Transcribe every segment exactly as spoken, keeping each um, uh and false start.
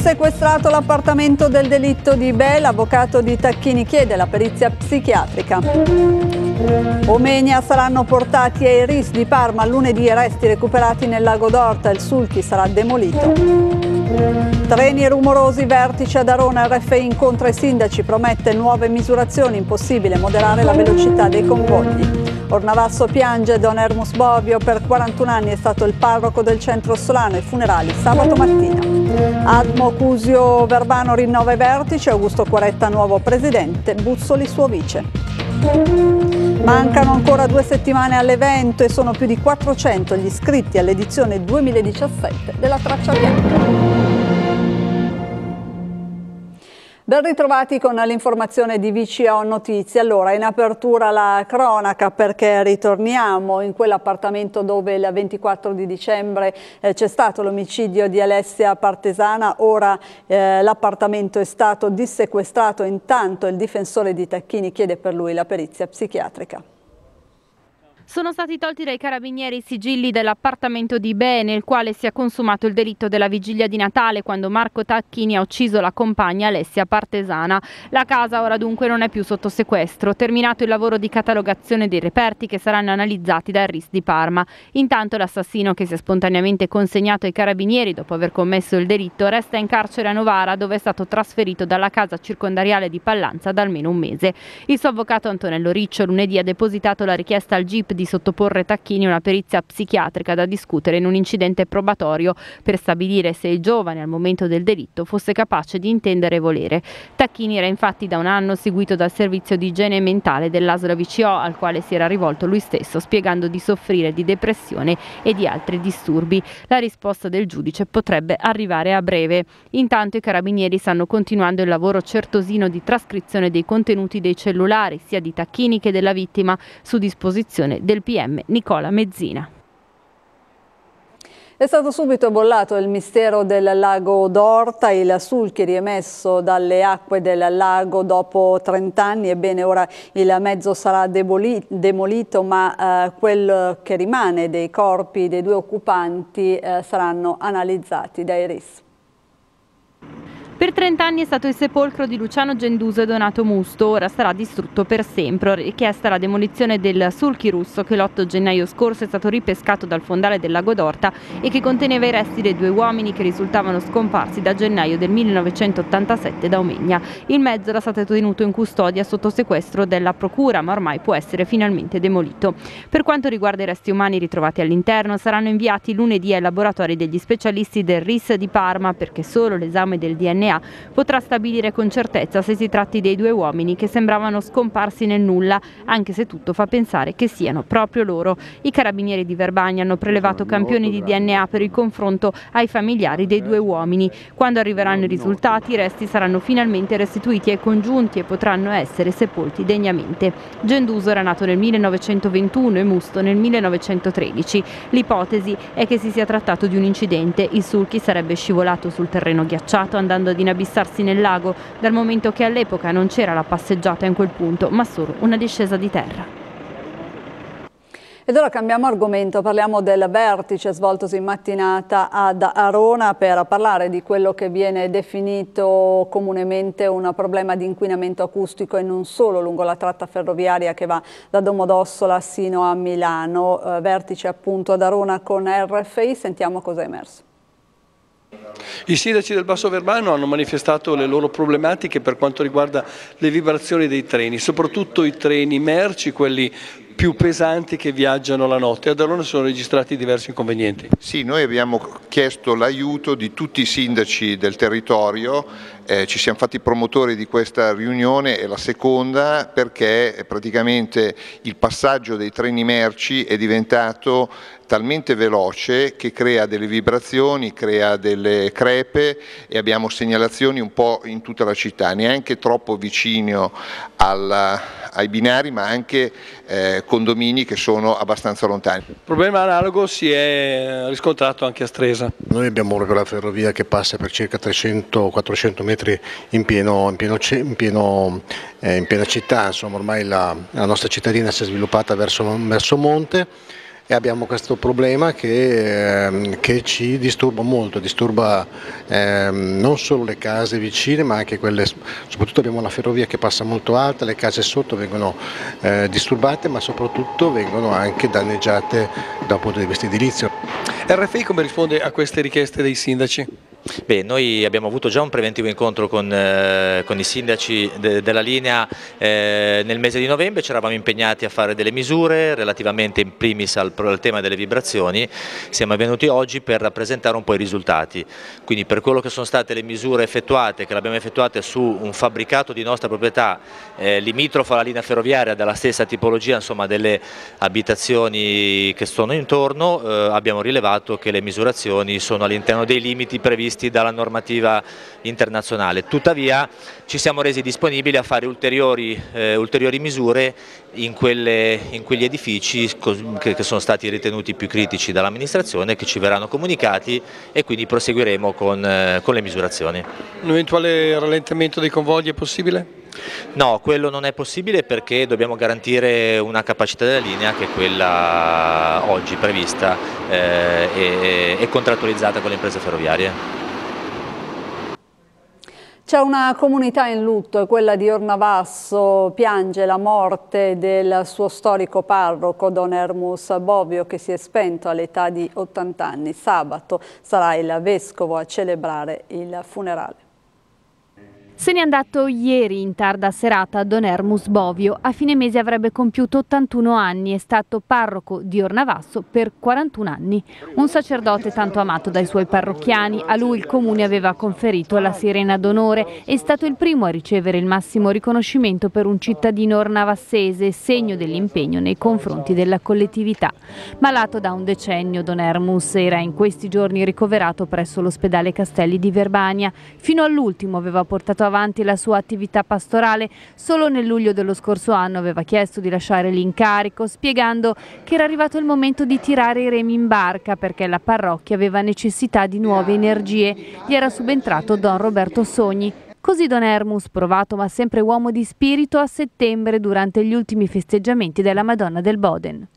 Dissequestrato l'appartamento del delitto di Be, l'avvocato di Tacchini chiede la perizia psichiatrica. Omegna saranno portati ai R I S di Parma, lunedì resti recuperati nel lago d'Orta, il Sulchi sarà demolito. Treni rumorosi, vertice ad Arona, R F I incontra i sindaci, promette nuove misurazioni, impossibile moderare la velocità dei convogli. Ornavasso piange, Don Ermus Bobbio per quarantuno anni è stato il parroco del centro Solano, i funerali sabato mattina. Admo Cusio Verbano rinnova i vertici, Augusto Quaretta nuovo presidente, Buzzoli suo vice. Mancano ancora due settimane all'evento e sono più di quattrocento gli iscritti all'edizione duemiladiciassette della Traccia Bianca. Ben ritrovati con l'informazione di V C O Notizie. Allora, in apertura la cronaca perché ritorniamo in quell'appartamento dove il ventiquattro di dicembre eh, c'è stato l'omicidio di Alessia Partesana. Ora eh, l'appartamento è stato dissequestrato, intanto il difensore di Tacchini chiede per lui la perizia psichiatrica. Sono stati tolti dai carabinieri i sigilli dell'appartamento di Be, nel quale si è consumato il delitto della vigilia di Natale, quando Marco Tacchini ha ucciso la compagna Alessia Partesana. La casa ora dunque non è più sotto sequestro, terminato il lavoro di catalogazione dei reperti che saranno analizzati dal R I S di Parma. Intanto l'assassino, che si è spontaneamente consegnato ai carabinieri dopo aver commesso il delitto, resta in carcere a Novara, dove è stato trasferito dalla casa circondariale di Pallanza da almeno un mese. Il suo avvocato Antonello Riccio lunedì ha depositato la richiesta al G I P di sottoporre Tacchini una perizia psichiatrica da discutere in un incidente probatorio per stabilire se il giovane al momento del delitto fosse capace di intendere e volere. Tacchini era infatti da un anno seguito dal servizio di igiene mentale dell'A S L V C O, al quale si era rivolto lui stesso, spiegando di soffrire di depressione e di altri disturbi. La risposta del giudice potrebbe arrivare a breve. Intanto i carabinieri stanno continuando il lavoro certosino di trascrizione dei contenuti dei cellulari sia di Tacchini che della vittima, su disposizione del P M Nicola Mezzina. È stato subito bollato il mistero del lago d'Orta, il Sulchi riemesso dalle acque del lago dopo trent'anni, ebbene ora il mezzo sarà demolito, ma eh, quel che rimane dei corpi dei due occupanti eh, saranno analizzati dai R I S. Per trent'anni è stato il sepolcro di Luciano Genduso e Donato Musto, ora sarà distrutto per sempre. Richiesta la demolizione del Sulchi russo che l'otto gennaio scorso è stato ripescato dal fondale del lago d'Orta e che conteneva i resti dei due uomini che risultavano scomparsi da gennaio del millenovecentottantasette da Omegna. Il mezzo era stato tenuto in custodia sotto sequestro della procura, ma ormai può essere finalmente demolito. Per quanto riguarda i resti umani ritrovati all'interno, saranno inviati lunedì ai laboratori degli specialisti del R I S di Parma, perché solo l'esame del D N A potrà stabilire con certezza se si tratti dei due uomini che sembravano scomparsi nel nulla, anche se tutto fa pensare che siano proprio loro. I carabinieri di Verbania hanno prelevato campioni di D N A per il confronto ai familiari dei due uomini. Quando arriveranno i risultati, i resti saranno finalmente restituiti ai congiunti e potranno essere sepolti degnamente. Genduso era nato nel millenovecentoventuno e Musto nel millenovecentotredici. L'ipotesi è che si sia trattato di un incidente. Il Sulchi sarebbe scivolato sul terreno ghiacciato andando ad inabissarsi nel lago, dal momento che all'epoca non c'era la passeggiata in quel punto, ma solo una discesa di terra. Ed ora cambiamo argomento, parliamo del vertice svoltosi in mattinata ad Arona per parlare di quello che viene definito comunemente un problema di inquinamento acustico e non solo lungo la tratta ferroviaria che va da Domodossola sino a Milano. Eh, vertice appunto ad Arona con R F I, sentiamo cosa è emerso. I sindaci del Basso Verbano hanno manifestato le loro problematiche per quanto riguarda le vibrazioni dei treni, soprattutto i treni merci, quelli più pesanti che viaggiano la notte. Ad Arona sono registrati diversi inconvenienti. Sì, noi abbiamo chiesto l'aiuto di tutti i sindaci del territorio, eh, ci siamo fatti promotori di questa riunione, e la seconda perché praticamente il passaggio dei treni merci è diventato talmente veloce che crea delle vibrazioni, crea delle crepe e abbiamo segnalazioni un po' in tutta la città, neanche troppo vicino alla, ai binari, ma anche eh, condomini che sono abbastanza lontani. Il problema analogo si è riscontrato anche a Stresa. Noi abbiamo proprio la ferrovia che passa per circa trecento quattrocento metri in, pieno, in, pieno, in, pieno, eh, in piena città, insomma ormai la, la nostra cittadina si è sviluppata verso, verso monte. e abbiamo questo problema che, eh, che ci disturba molto, disturba eh, non solo le case vicine ma anche quelle, soprattutto abbiamo la ferrovia che passa molto alta, le case sotto vengono eh, disturbate ma soprattutto vengono anche danneggiate da un punto di vista edilizio. R F I come risponde a queste richieste dei sindaci? Beh, noi abbiamo avuto già un preventivo incontro con, eh, con i sindaci de, della linea eh, nel mese di novembre, ci eravamo impegnati a fare delle misure relativamente in primis al, al tema delle vibrazioni, siamo venuti oggi per rappresentare un po' i risultati, quindi per quello che sono state le misure effettuate, che le abbiamo effettuate su un fabbricato di nostra proprietà eh, limitrofo alla linea ferroviaria della stessa tipologia, insomma delle abitazioni che sono intorno, eh, abbiamo rilevato che le misurazioni sono all'interno dei limiti previsti dalla normativa internazionale. Tuttavia ci siamo resi disponibili a fare ulteriori, eh, ulteriori misure in, quelle, in quegli edifici che, che sono stati ritenuti più critici dall'amministrazione, che ci verranno comunicati e quindi proseguiremo con, eh, con le misurazioni. Un eventuale rallentamento dei convogli è possibile? No, quello non è possibile perché dobbiamo garantire una capacità della linea che è quella oggi prevista eh, e, e contrattualizzata con le imprese ferroviarie. C'è una comunità in lutto, è quella di Ornavasso, piange la morte del suo storico parroco Don Ermus Bovio che si è spento all'età di ottanta anni. Sabato sarà il vescovo a celebrare il funerale. Se n'è andato ieri in tarda serata Don Ermus Bovio. A fine mese avrebbe compiuto ottantuno anni, è stato parroco di Ornavasso per quarantuno anni. Un sacerdote tanto amato dai suoi parrocchiani, a lui il comune aveva conferito la Sirena d'Onore, è stato il primo a ricevere il massimo riconoscimento per un cittadino ornavassese, segno dell'impegno nei confronti della collettività. Malato da un decennio, Don Ermus era in questi giorni ricoverato presso l'ospedale Castelli di Verbania. Fino all'ultimo aveva portato avanti la sua attività pastorale. Solo nel luglio dello scorso anno aveva chiesto di lasciare l'incarico, spiegando che era arrivato il momento di tirare i remi in barca perché la parrocchia aveva necessità di nuove energie. Gli era subentrato Don Roberto Sogni. Così Don Ermus, provato ma sempre uomo di spirito, a settembre durante gli ultimi festeggiamenti della Madonna del Boden.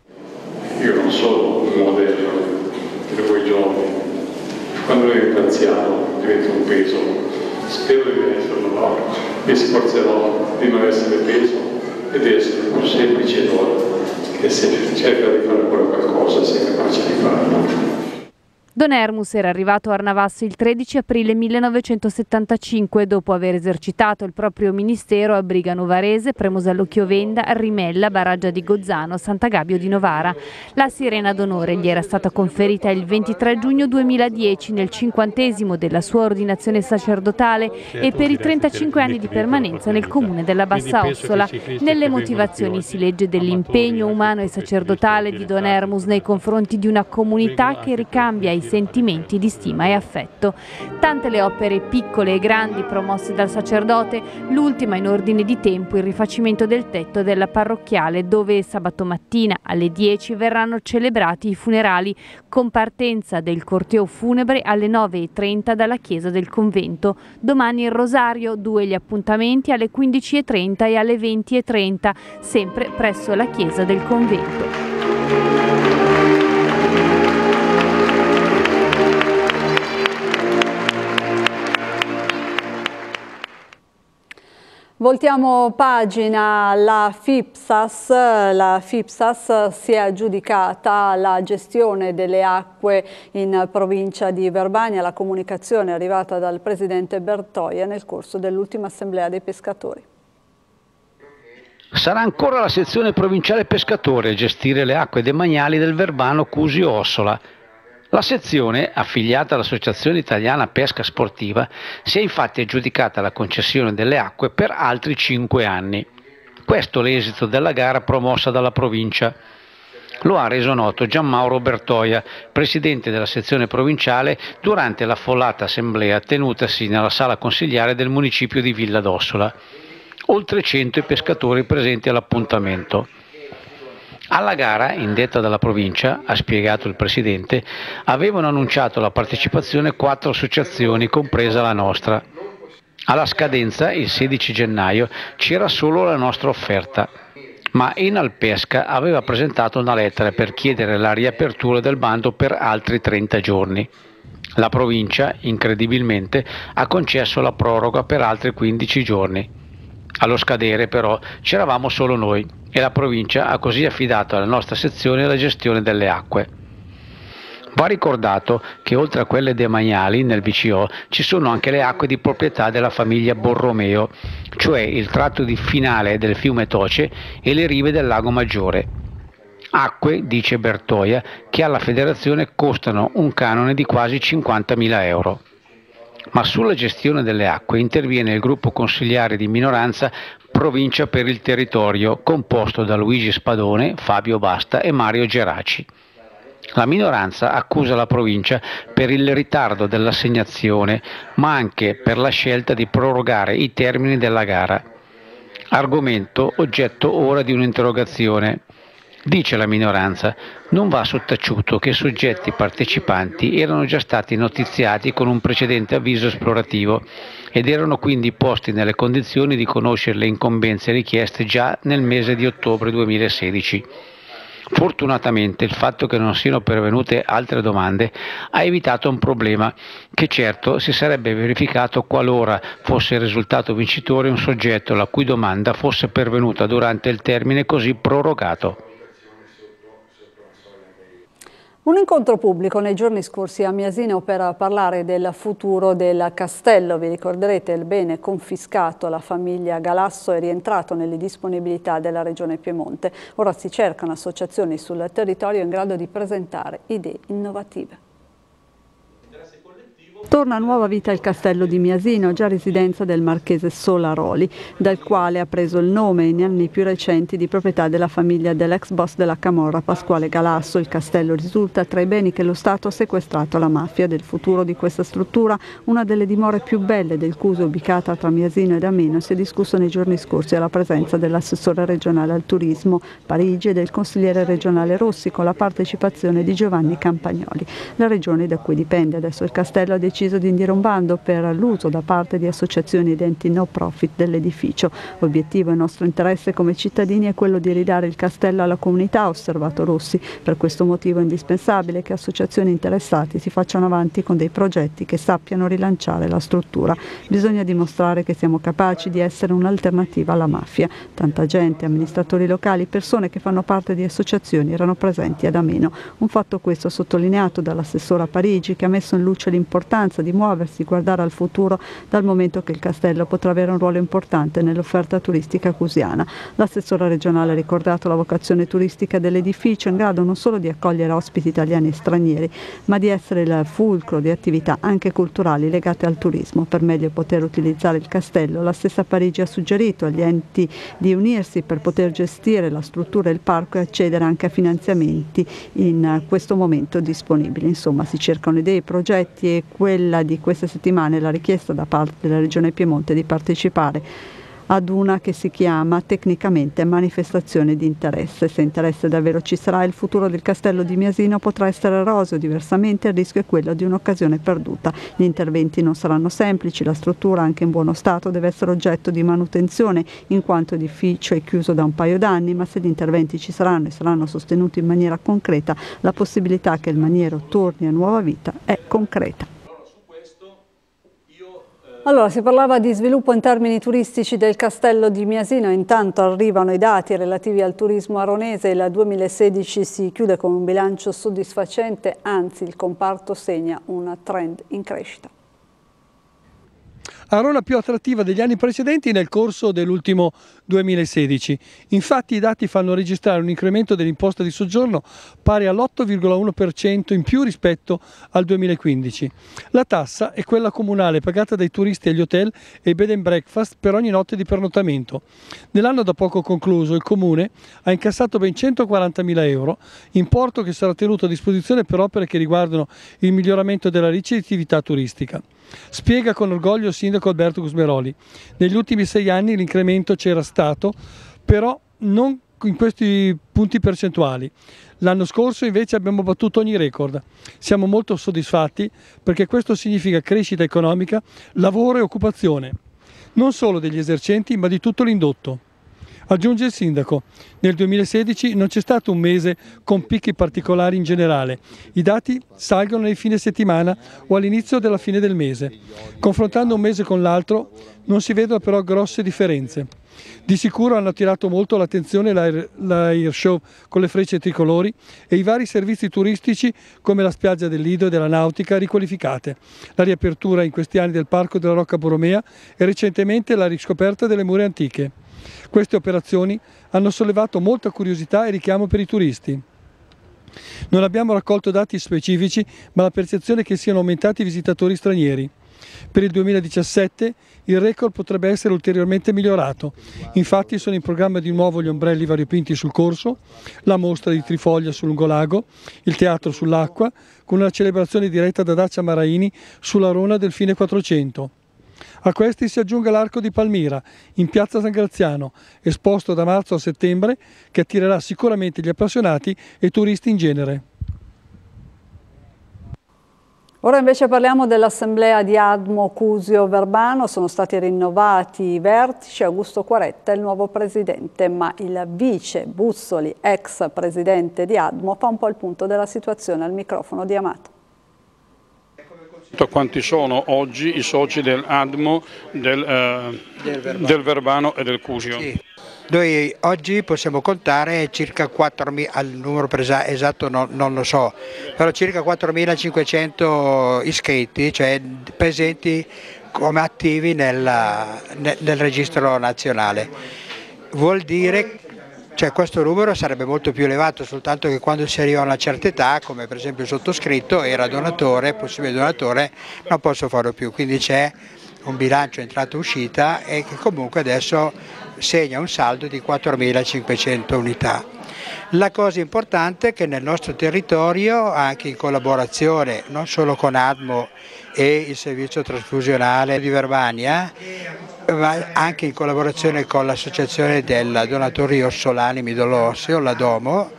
Io non sono un modello per voi giovani, quando divento anziano divento un peso. Spero di esserlo, no? Mi sforzerò di non essere peso e di essere un semplice dono che se cerca di fare qualcosa sia capace di farlo. Don Ermus era arrivato a Ornavasso il tredici aprile millenovecentosettantacinque dopo aver esercitato il proprio ministero a Brigano Varese, Premosello Chiovenda, Rimella, Baraggia di Gozzano, Sant'Agabio di Novara. La Sirena d'Onore gli era stata conferita il ventitré giugno duemiladieci nel cinquantesimo della sua ordinazione sacerdotale e per i trentacinque anni di permanenza nel comune della Bassa Ossola. Nelle motivazioni si legge dell'impegno umano e sacerdotale di Don Ermus nei confronti di una comunità che ricambia i sentimenti di stima e affetto. Tante le opere piccole e grandi promosse dal sacerdote, l'ultima in ordine di tempo il rifacimento del tetto della parrocchiale dove sabato mattina alle dieci verranno celebrati i funerali con partenza del corteo funebre alle nove e trenta dalla chiesa del convento. Domani il rosario, due gli appuntamenti alle quindici e trenta e alle venti e trenta, sempre presso la chiesa del convento. Voltiamo pagina, la FIPSAS, la FIPSAS si è aggiudicata la gestione delle acque in provincia di Verbania. La comunicazione è arrivata dal presidente Bertoia nel corso dell'ultima assemblea dei pescatori. Sarà ancora la sezione provinciale pescatori a gestire le acque demaniali del Verbano Cusio-Ossola. La sezione, affiliata all'Associazione Italiana Pesca Sportiva, si è infatti aggiudicata la concessione delle acque per altri cinque anni. Questo l'esito della gara promossa dalla provincia. Lo ha reso noto Gianmauro Bertoia, presidente della sezione provinciale, durante l'affollata assemblea tenutasi nella sala consigliare del municipio di Villa d'Ossola. Oltre cento i pescatori presenti all'appuntamento. Alla gara, indetta dalla provincia, ha spiegato il presidente, avevano annunciato la partecipazione quattro associazioni, compresa la nostra. Alla scadenza, il sedici gennaio, c'era solo la nostra offerta. ma Enalpesca aveva presentato una lettera per chiedere la riapertura del bando per altri trenta giorni. La provincia, incredibilmente, ha concesso la proroga per altri quindici giorni. Allo scadere, però, c'eravamo solo noi e la provincia ha così affidato alla nostra sezione la gestione delle acque. Va ricordato che oltre a quelle demaniali nel V C O ci sono anche le acque di proprietà della famiglia Borromeo, cioè il tratto di finale del fiume Toce e le rive del lago Maggiore. Acque, dice Bertoia, che alla federazione costano un canone di quasi cinquantamila euro. Ma sulla gestione delle acque interviene il gruppo consigliare di minoranza Provincia per il Territorio, composto da Luigi Spadone, Fabio Basta e Mario Geraci. La minoranza accusa la provincia per il ritardo dell'assegnazione, ma anche per la scelta di prorogare i termini della gara. Argomento oggetto ora di un'interrogazione. Dice la minoranza, non va sottaciuto che soggetti partecipanti erano già stati notiziati con un precedente avviso esplorativo ed erano quindi posti nelle condizioni di conoscere le incombenze richieste già nel mese di ottobre duemilasedici. Fortunatamente il fatto che non siano pervenute altre domande ha evitato un problema che certo si sarebbe verificato qualora fosse risultato vincitore un soggetto la cui domanda fosse pervenuta durante il termine così prorogato. Un incontro pubblico nei giorni scorsi a Miasino per parlare del futuro del castello. Vi ricorderete, il bene confiscato alla famiglia Galasso è rientrato nelle disponibilità della Regione Piemonte. Ora si cercano associazioni sul territorio in grado di presentare idee innovative. Torna a nuova vita il castello di Miasino, già residenza del marchese Solaroli, dal quale ha preso il nome in anni più recenti di proprietà della famiglia dell'ex boss della Camorra Pasquale Galasso. Il castello risulta tra i beni che lo Stato ha sequestrato alla mafia. Del futuro di questa struttura, una delle dimore più belle del Cuso, ubicata tra Miasino ed Ameno, si è discusso nei giorni scorsi alla presenza dell'assessore regionale al turismo Parigi e del consigliere regionale Rossi, con la partecipazione di Giovanni Campagnoli. La regione da cui dipende adesso il castello ha deciso di indire un bando per l'uso da parte di associazioni ed enti no profit dell'edificio. L'obiettivo e nostro interesse come cittadini è quello di ridare il castello alla comunità, ha osservato Rossi. Per questo motivo è indispensabile che associazioni interessate si facciano avanti con dei progetti che sappiano rilanciare la struttura. Bisogna dimostrare che siamo capaci di essere un'alternativa alla mafia. Tanta gente, amministratori locali, persone che fanno parte di associazioni erano presenti ad Ameno. Un fatto questo sottolineato dall'assessora Parigi, che ha messo in luce l'importanza di muoversi, guardare al futuro, dal momento che il castello potrà avere un ruolo importante nell'offerta turistica cusiana. L'assessora regionale ha ricordato la vocazione turistica dell'edificio, in grado non solo di accogliere ospiti italiani e stranieri, ma di essere il fulcro di attività anche culturali legate al turismo. Per meglio poter utilizzare il castello, la stessa Parigi ha suggerito agli enti di unirsi per poter gestire la struttura e il parco e accedere anche a finanziamenti in questo momento disponibili. Insomma, si cercano idee, progetti e quella di queste settimane la richiesta da parte della Regione Piemonte di partecipare ad una che si chiama tecnicamente manifestazione di interesse. Se interesse davvero ci sarà, il futuro del castello di Miasino potrà essere roseo, diversamente il rischio è quello di un'occasione perduta. Gli interventi non saranno semplici, la struttura anche in buono stato deve essere oggetto di manutenzione in quanto edificio è chiuso da un paio d'anni, ma se gli interventi ci saranno e saranno sostenuti in maniera concreta, la possibilità che il maniero torni a nuova vita è concreta. Allora, si parlava di sviluppo in termini turistici del castello di Miasino, intanto arrivano i dati relativi al turismo aronese. Il duemilasedici si chiude con un bilancio soddisfacente, anzi il comparto segna un trend in crescita. Arona più attrattiva degli anni precedenti nel corso dell'ultimo duemilasedici. Infatti i dati fanno registrare un incremento dell'imposta di soggiorno pari all'otto virgola uno per cento in più rispetto al duemilaquindici. La tassa è quella comunale pagata dai turisti agli hotel e bed and breakfast per ogni notte di pernottamento. Nell'anno da poco concluso il Comune ha incassato ben centoquarantamila euro, importo che sarà tenuto a disposizione per opere che riguardano il miglioramento della ricettività turistica. Spiega con orgoglio il sindaco Alberto Gusmeroli. Negli ultimi sei anni l'incremento c'era stato, però non in questi punti percentuali. L'anno scorso invece abbiamo battuto ogni record. Siamo molto soddisfatti perché questo significa crescita economica, lavoro e occupazione, non solo degli esercenti ma di tutto l'indotto. Aggiunge il sindaco, nel duemilasedici non c'è stato un mese con picchi particolari in generale, i dati salgono nei fine settimana o all'inizio della fine del mese. Confrontando un mese con l'altro non si vedono però grosse differenze. Di sicuro hanno attirato molto l'attenzione l'Air Show con le frecce tricolori e i vari servizi turistici come la spiaggia del Lido e della Nautica riqualificate, la riapertura in questi anni del Parco della Rocca Borromea e recentemente la riscoperta delle mura antiche. Queste operazioni hanno sollevato molta curiosità e richiamo per i turisti. Non abbiamo raccolto dati specifici, ma la percezione è che siano aumentati i visitatori stranieri. Per il duemiladiciassette il record potrebbe essere ulteriormente migliorato. Infatti sono in programma di nuovo gli ombrelli variopinti sul corso, la mostra di Trifoglia sul lungolago, il teatro sull'acqua, con una celebrazione diretta da Dacia Maraini sulla Rona del fine Quattrocento. A questi si aggiunge l'Arco di Palmira, in piazza San Graziano, esposto da marzo a settembre, che attirerà sicuramente gli appassionati e i turisti in genere. Ora invece parliamo dell'assemblea di Admo Cusio Verbano. Sono stati rinnovati i vertici. Augusto Quaretta è il nuovo presidente, ma il vice Bussoli, ex presidente di Admo, fa un po' il punto della situazione al microfono di Amato. Quanti sono oggi i soci dell'Admo, del, eh, del, Verbano. del Verbano e del Cusio? Sì. Noi oggi possiamo contare circa quattromila, il numero esatto non, non lo so, però circa quattromilacinquecento iscritti, cioè presenti come attivi nella, nel, nel registro nazionale. Vuol dire Cioè, questo numero sarebbe molto più elevato, soltanto che quando si arriva a una certa età, come per esempio il sottoscritto, era donatore, possibile donatore, non posso farlo più, quindi c'è un bilancio entrata-uscita e che comunque adesso segna un saldo di quattromilacinquecento unità. La cosa importante è che nel nostro territorio, anche in collaborazione non solo con Admo e il servizio trasfusionale di Verbania, ma anche in collaborazione con l'associazione del donatori orsolani midollo osseo, la Domo,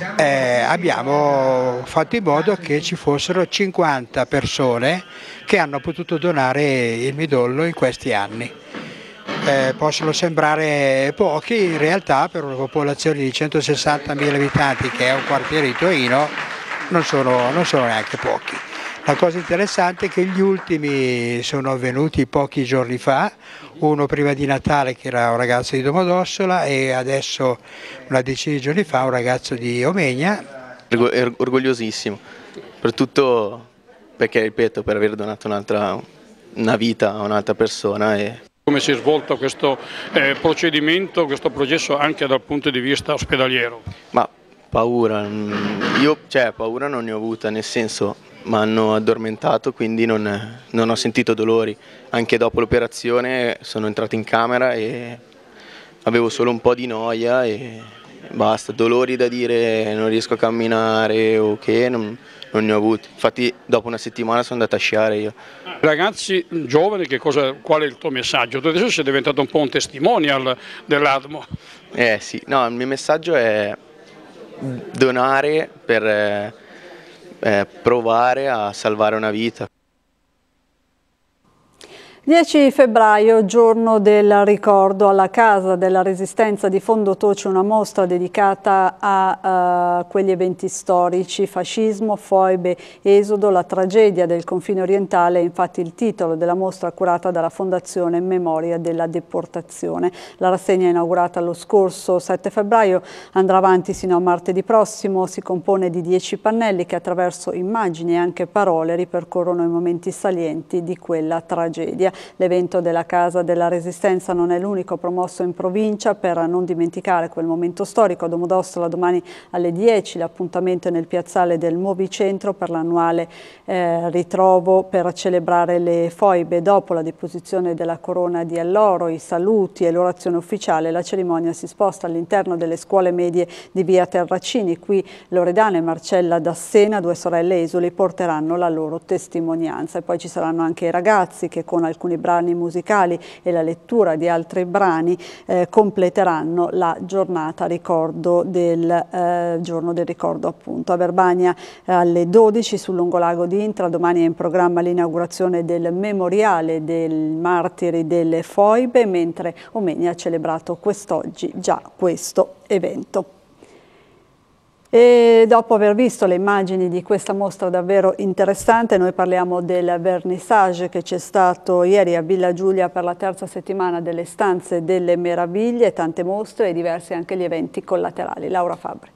eh, abbiamo fatto in modo che ci fossero cinquanta persone che hanno potuto donare il midollo in questi anni. Eh, possono sembrare pochi, in realtà per una popolazione di centosessantamila abitanti, che è un quartiere di Torino, non sono, non sono neanche pochi. La cosa interessante è che gli ultimi sono avvenuti pochi giorni fa, uno prima di Natale che era un ragazzo di Domodossola e adesso una decina di giorni fa un ragazzo di Omegna. Orgogliosissimo, soprattutto perché, ripeto, per aver donato un'altra una vita a un'altra persona. E... Come si è svolto questo eh, procedimento, questo processo anche dal punto di vista ospedaliero? Ma paura, io cioè, paura non ne ho avuta, nel senso mi hanno addormentato, quindi non, non ho sentito dolori. Anche dopo l'operazione sono entrato in camera e avevo solo un po' di noia e basta. Dolori da dire non riesco a camminare o che, non, non ne ho avuti. Infatti dopo una settimana sono andato a sciare io. Ragazzi giovani, che cosa, qual è il tuo messaggio? Tu adesso sei diventato un po' un testimonial dell'Admo. Eh sì, no, il mio messaggio è donare per eh, eh, provare a salvare una vita. dieci febbraio, giorno del ricordo. Alla Casa della Resistenza di Fondotoce, una mostra dedicata a uh, quegli eventi storici: fascismo, foibe, esodo, la tragedia del confine orientale. Infatti il titolo della mostra curata dalla Fondazione Memoria della Deportazione. La rassegna inaugurata lo scorso sette febbraio andrà avanti sino a martedì prossimo. Si compone di dieci pannelli che attraverso immagini e anche parole ripercorrono i momenti salienti di quella tragedia. L'evento della Casa della Resistenza non è l'unico promosso in provincia per non dimenticare quel momento storico. A Domodossola domani alle dieci l'appuntamento è nel piazzale del Movicentro per l'annuale eh, ritrovo per celebrare le foibe. Dopo la deposizione della corona di alloro, i saluti e l'orazione ufficiale, la cerimonia si sposta all'interno delle scuole medie di via Terracini. Qui Loredana e Marcella Dassena, due sorelle esuli, porteranno la loro testimonianza. E poi ci saranno anche i ragazzi che con alcuni alcuni brani musicali e la lettura di altri brani eh, completeranno la giornata ricordo del eh, giorno del ricordo appunto. A Verbania eh, alle dodici sul lungolago di Intra, domani è in programma l'inaugurazione del memoriale dei martiri delle foibe, mentre Omegna ha celebrato quest'oggi già questo evento. E dopo aver visto le immagini di questa mostra davvero interessante, noi parliamo del vernissage che c'è stato ieri a Villa Giulia per la terza settimana delle Stanze delle Meraviglie, tante mostre e diversi anche gli eventi collaterali. Laura Fabbri.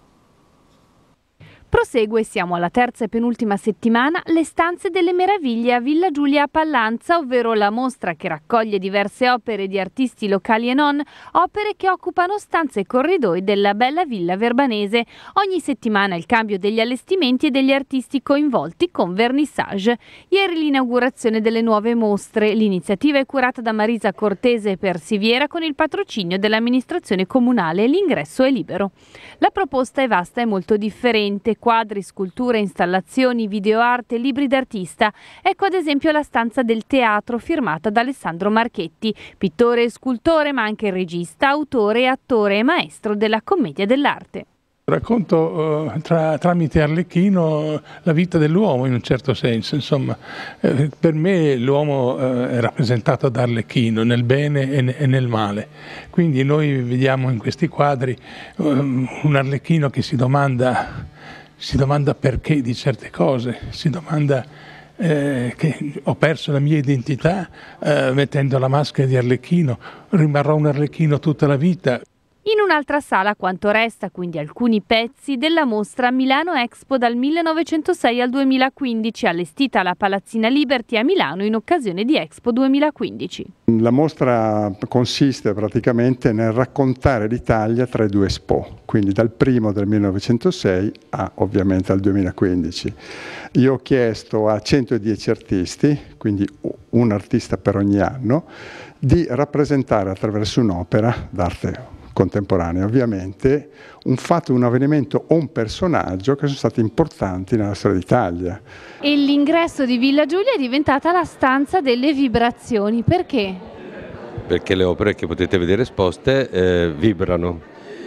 Prosegue, siamo alla terza e penultima settimana, le Stanze delle Meraviglie a Villa Giulia a Pallanza, ovvero la mostra che raccoglie diverse opere di artisti locali e non, opere che occupano stanze e corridoi della bella villa verbanese. Ogni settimana il cambio degli allestimenti e degli artisti coinvolti con vernissage. Ieri l'inaugurazione delle nuove mostre. L'iniziativa è curata da Marisa Cortese per Siviera con il patrocinio dell'amministrazione comunale e l'ingresso è libero. La proposta è vasta e molto differente. Quadri, sculture, installazioni, videoarte, libri d'artista. Ecco ad esempio la stanza del teatro firmata da Alessandro Marchetti, pittore e scultore ma anche regista, autore, attore e maestro della commedia dell'arte. Racconto uh, tra, tramite Arlecchino la vita dell'uomo in un certo senso, insomma, eh, per me l'uomo eh, è rappresentato da Arlecchino nel bene e, ne, e nel male, quindi noi vediamo in questi quadri um, un Arlecchino che si domanda, si domanda perché di certe cose, si domanda eh, che ho perso la mia identità eh, mettendo la maschera di Arlecchino, rimarrò un Arlecchino tutta la vita. In un'altra sala quanto resta, quindi alcuni pezzi, della mostra Milano Expo dal millenovecentosei al duemilaquindici, allestita alla Palazzina Liberty a Milano in occasione di Expo duemilaquindici. La mostra consiste praticamente nel raccontare l'Italia tra i due Expo, quindi dal primo del millenovecentosei a ovviamente al duemilaquindici. Io ho chiesto a centodieci artisti, quindi un artista per ogni anno, di rappresentare attraverso un'opera d'arte contemporanea, ovviamente, un fatto, un avvenimento o un personaggio che sono stati importanti nella storia d'Italia. E l'ingresso di Villa Giulia è diventata la stanza delle vibrazioni, perché? Perché le opere che potete vedere esposte eh, vibrano,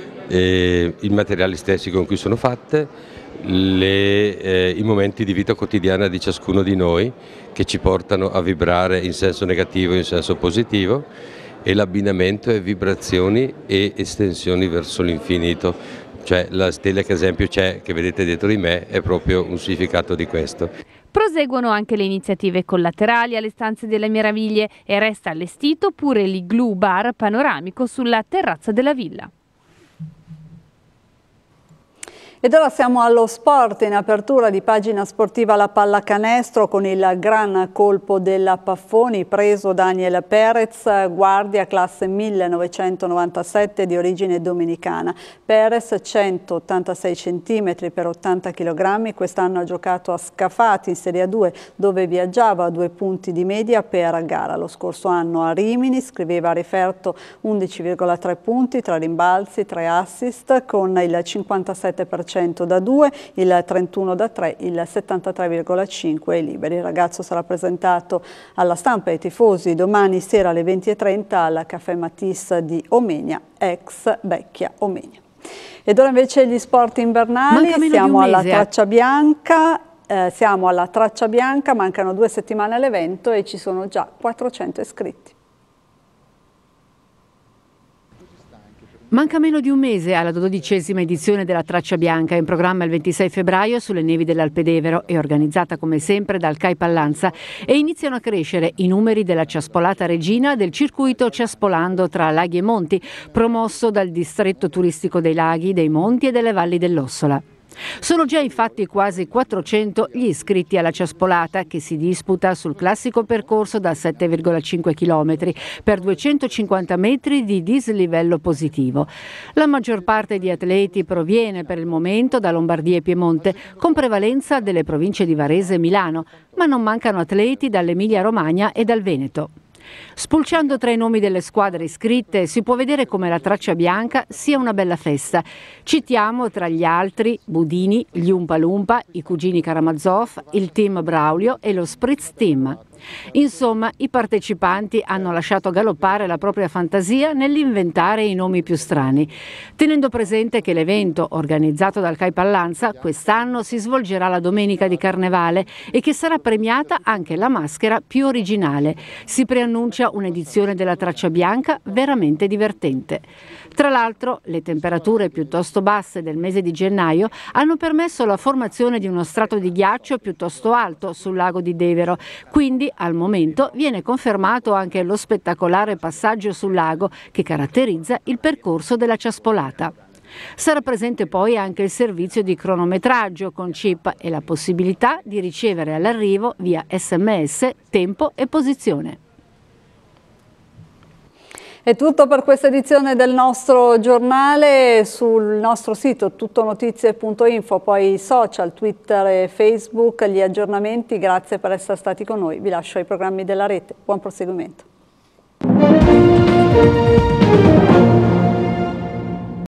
e i materiali stessi con cui sono fatte, le, eh, i momenti di vita quotidiana di ciascuno di noi che ci portano a vibrare in senso negativo e in senso positivo, e l'abbinamento è vibrazioni e estensioni verso l'infinito, cioè la stella che ad esempio c'è, che vedete dietro di me, è proprio un significato di questo. Proseguono anche le iniziative collaterali alle Stanze delle Meraviglie e resta allestito pure l'Igloo Bar panoramico sulla terrazza della villa. Ed ora siamo allo sport, in apertura di pagina sportiva la pallacanestro con il gran colpo della Paffoni, preso Daniel Perez, guardia classe millenovecentonovantasette di origine dominicana. Perez centottantasei centimetri per ottanta chilogrammi, quest'anno ha giocato a Scafati in Serie A due dove viaggiava a due punti di media per gara. Lo scorso anno a Rimini scriveva a Riferto undici virgola tre punti tra rimbalzi, tre assist con il cinquantasette per cento da due, il trentuno da tre, il settantatré virgola cinque ai liberi. Il ragazzo sarà presentato alla stampa e ai tifosi domani sera alle venti e trenta al Caffè Matisse di Omegna, ex Vecchia Omegna. Ed ora invece gli sport invernali, siamo alla traccia bianca. Eh, siamo alla traccia bianca, mancano due settimane all'evento e ci sono già quattrocento iscritti. Manca meno di un mese alla dodicesima edizione della Traccia Bianca, in programma il ventisei febbraio sulle nevi dell'Alpedevero e organizzata come sempre dal C A I Pallanza, e iniziano a crescere i numeri della ciaspolata regina del circuito Ciaspolando tra laghi e monti, promosso dal distretto turistico dei laghi, dei monti e delle valli dell'Ossola. Sono già infatti quasi quattrocento gli iscritti alla ciaspolata, che si disputa sul classico percorso da sette virgola cinque chilometri per duecentocinquanta metri di dislivello positivo. La maggior parte di atleti proviene per il momento da Lombardia e Piemonte, con prevalenza delle province di Varese e Milano, ma non mancano atleti dall'Emilia Romagna e dal Veneto. Spulciando tra i nomi delle squadre iscritte si può vedere come la Traccia Bianca sia una bella festa. Citiamo tra gli altri Budini, gli Umpa Lumpa, i cugini Karamazov, il team Braulio e lo Spritz Team. Insomma, i partecipanti hanno lasciato galoppare la propria fantasia nell'inventare i nomi più strani, tenendo presente che l'evento organizzato dal C A I Pallanza quest'anno si svolgerà la domenica di Carnevale e che sarà premiata anche la maschera più originale. Si preannuncia un'edizione della Traccia Bianca veramente divertente. Tra l'altro, le temperature piuttosto basse del mese di gennaio hanno permesso la formazione di uno strato di ghiaccio piuttosto alto sul lago di Devero, quindi al momento viene confermato anche lo spettacolare passaggio sul lago che caratterizza il percorso della ciaspolata. Sarà presente poi anche il servizio di cronometraggio con chip e la possibilità di ricevere all'arrivo via sms tempo e posizione. È tutto per questa edizione del nostro giornale. Sul nostro sito tuttonotizie punto info, poi social, Twitter e Facebook, gli aggiornamenti. Grazie per essere stati con noi. Vi lascio ai programmi della rete. Buon proseguimento.